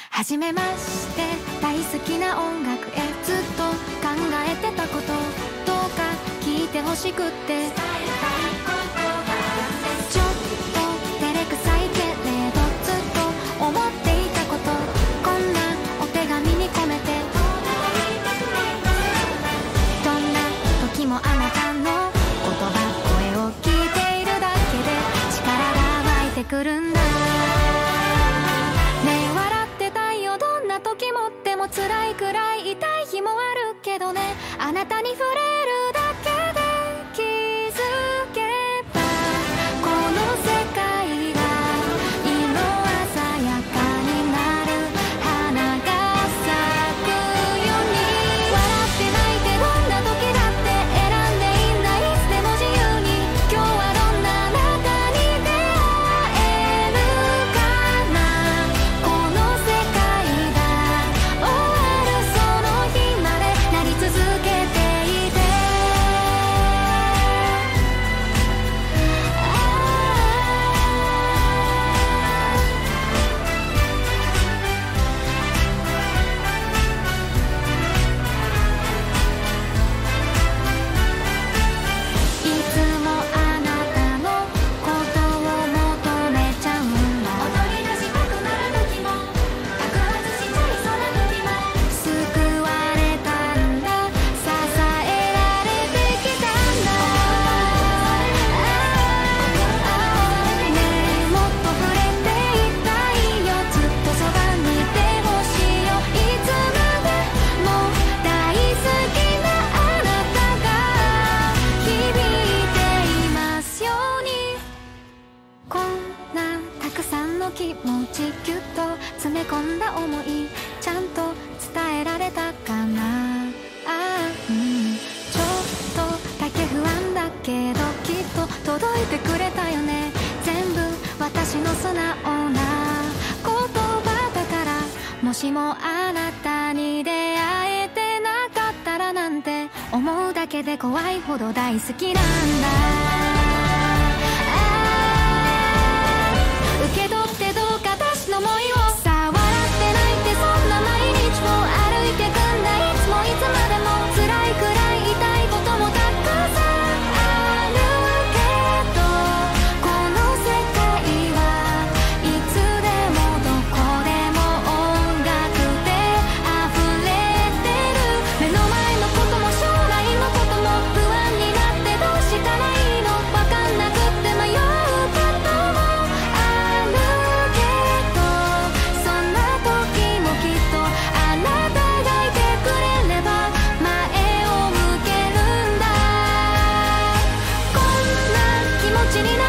初めまして大好きな音楽へずっと考えてたことどうか聞いてほしくってちょっと照れくさいけれどずっと思っていたことこんなお手紙に込めてどんな時もあなたの言葉声を聞いているだけで力が湧いてくるんだ時もっても辛いくらい痛い日もあるけどねあなたに触れるだけで気づけばこの世界が色鮮やかになる花が咲くように笑って泣いてどんな時だって選んでいいんだいつでも自由に今日はどんなあなたに出会えるかなこの世界気持ちぎゅっと詰め込んだ思いちゃんと伝えられたかなちょっとだけ不安だけどきっと届いてくれたよね全部私の素直な言葉だからもしもあなたに出会えてなかったらなんて思うだけで怖いほど大好きなんだ受け取ってどうか私の想いをさあ笑って泣いてそんな毎日を歩いてくんだいつもいつまでも辛いくらい痛いこともたくさんあるけどこの世界はいつでもどこでも音楽で溢れてる目の前のことも将来のことも不安になってどうしたらいいのわかんなくって迷うことも気持ちにな